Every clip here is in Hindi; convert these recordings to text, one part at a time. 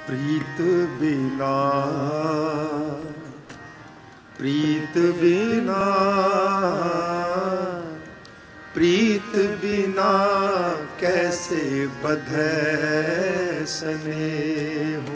प्रीत बिना, प्रीत बिना, प्रीत बिना कैसे बधै स्नेह।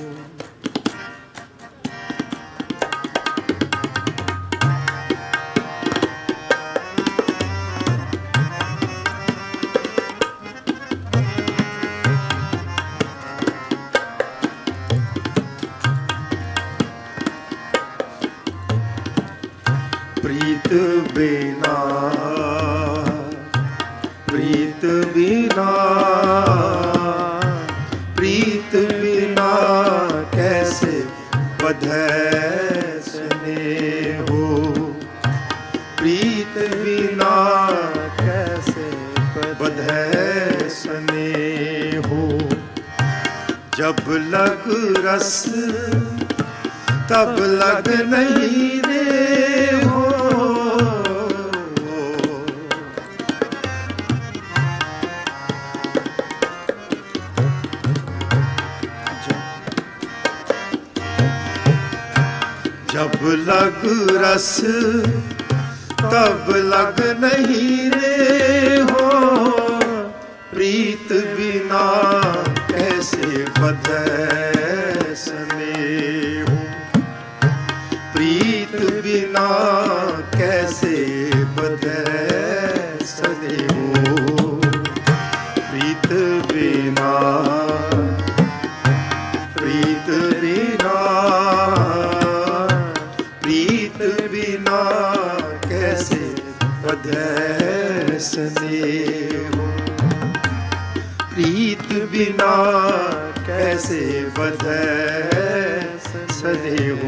प्रीत बिना, प्रीत बिना, प्रीत बिना कैसे बधै स्नेह। प्रीत बिना कैसे बधै स्नेह। जब लग रस तब लग नहीं रे हो। जब लग रस तब लग नहीं रे हो। प्रीत बिना कैसे बधै स्नेह। प्रीत बिना कैसे बधै स्नेह। प्रीत बिना, प्रीत बिना, प्रीत बिना कैसे बधै स्नेह। प्रीत बिना कैसे बधै स्नेह।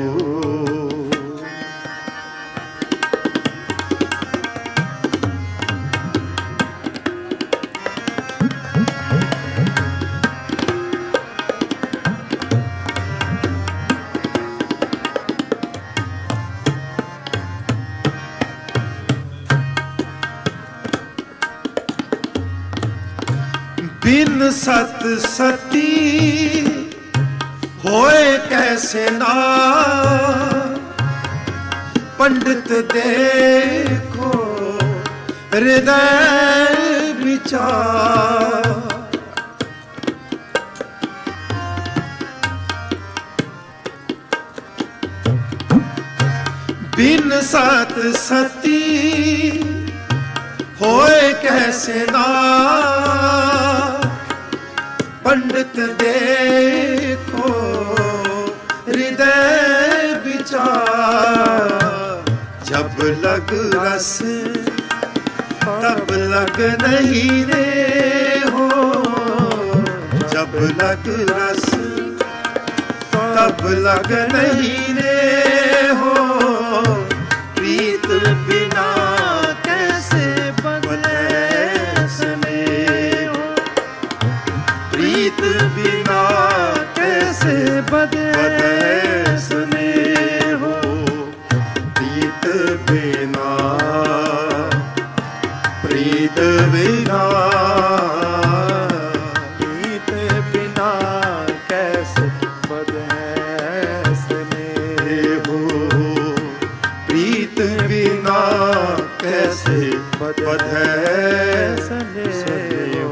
बिन सत सती होए कैसे ना। पंडित देखो हृदय विचार। बिन सत सती होए कैसे ना। पंडित देखो हृदय विचार। जब लग रस तब लग नहीं रे हो। जब लग रस तब लग नहीं रे हो। प्रीत बिना कैसे बधै स्नेह। प्रीत बिना कैसे बधै स्नेह। प्रीत बिना, प्रीत बिना, प्रीत बिना कैसे बधै स्नेह। प्रीत बिना कैसे बधै स्नेह।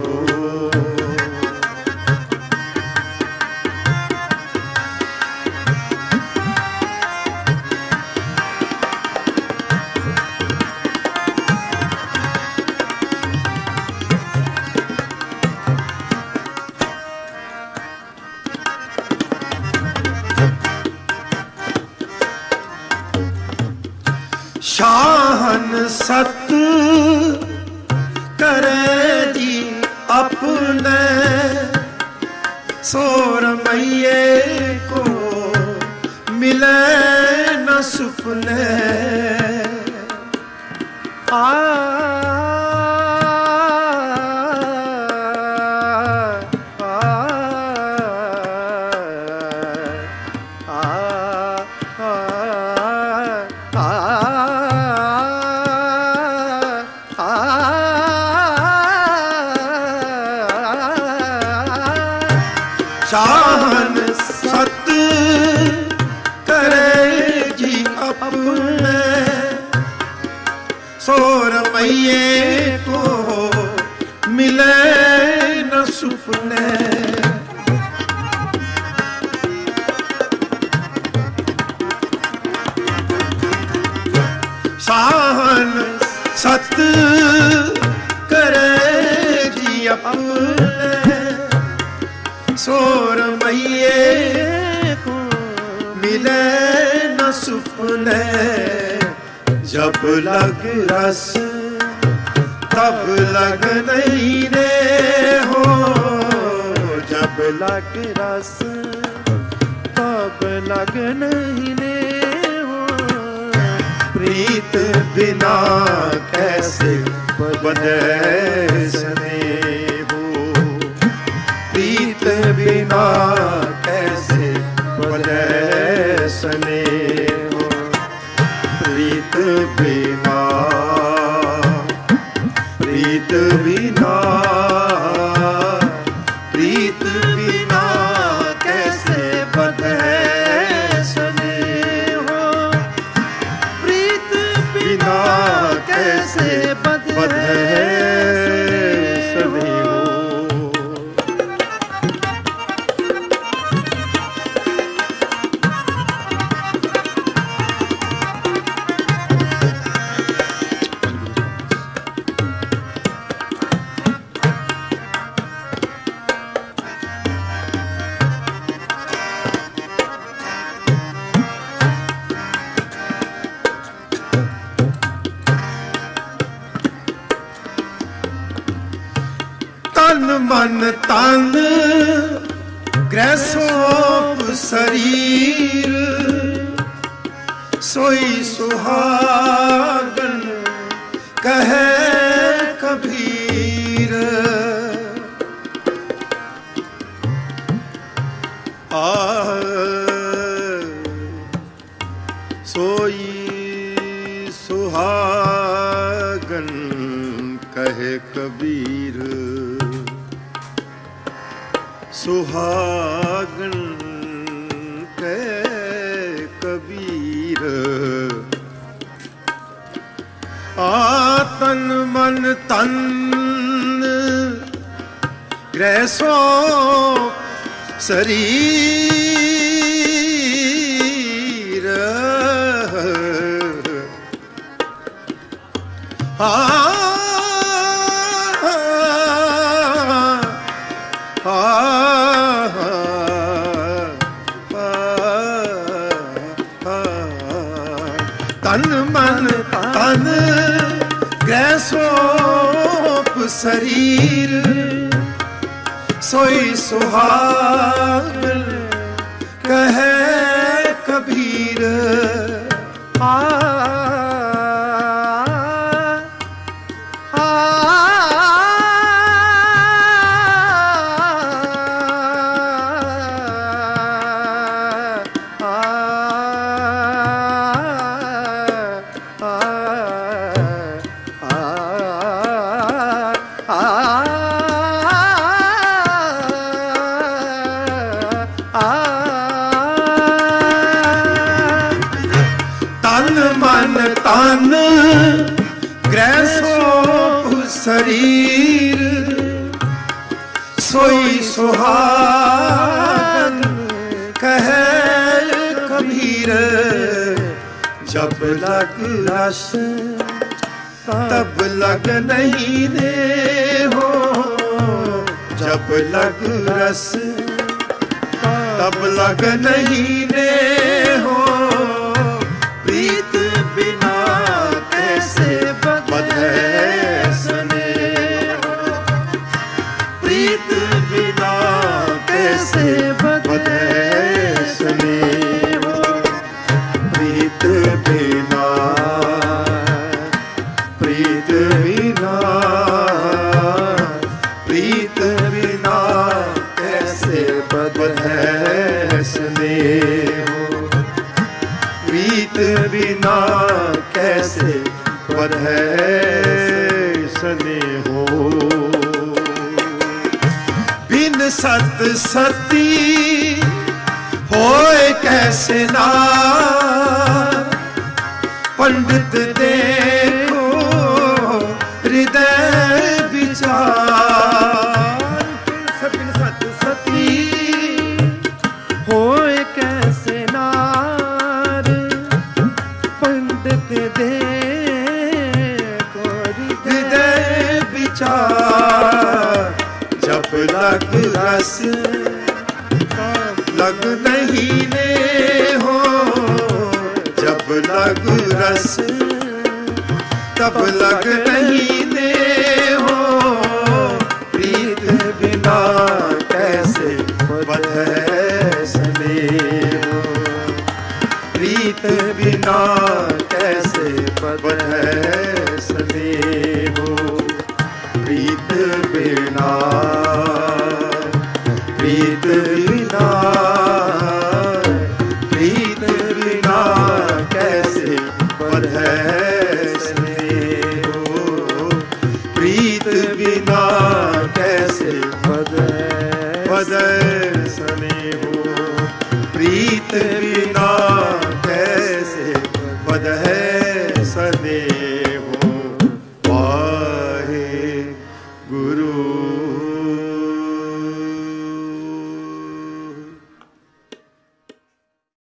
शाहन सत करे जी अपने। सोर मैये को मिले न सुपने। शाहन सत सो रमैये को मिले न सुपने। शाहन सत करे जी अपने, सो रमैये को मिले न सुपने। जब लग रस तब लग नहीं रे हो, जब लग रस तब लग नहीं रे हो। प्रीत बिना कैसे बंधे स्नेह हो, प्रीत बिना कैसे बंधे स्नेह हो। प्रीत बिना, प्रीत बिना, प्रीत बिना कैसे बंधे स्नेह हो। प्रीत बिना कैसे बंधे स्नेह हो। तन मन तन ग्रह सोप शरीर, सोई सुहागन कहे कबीर। सोई सुहागन कहे कबीर। सुहागन के कबीर। तन मन तन ग्रह सो शरीर। तन मन तन ग्रह सोप शरीर, सोई सुहागन कहे कबीर। तन मन तन ग्रह सोप शरीर, सोई सुहागन कहे कबीर। जब लग रस तब लग नहीं दे हो, जब लग रस तब लग नहीं दे हो। प्रीत बिना कैसे बंधे स्नेह हो, प्रीत बिना कैसे बंधे स्नेह हो। प्रीत बिना, प्रीत बिना, प्रीत बिना कैसे बंधे स्नेह हो। प्रीत बिना कैसे बंधे स्नेह हो। बिन सत सती होए कैसे नार, पंडित देखो लग नहीं ने हो, जब लग रस तब लग नहीं ने हो, प्रीत बिना कैसे बधै स्नेह, प्रीत बिना कैसे बधै स्नेह, प्रीत बिना, प्रीत बिना, प्रीत बिना कैसे बधै स्नेह, प्रीत बिना कैसे बधै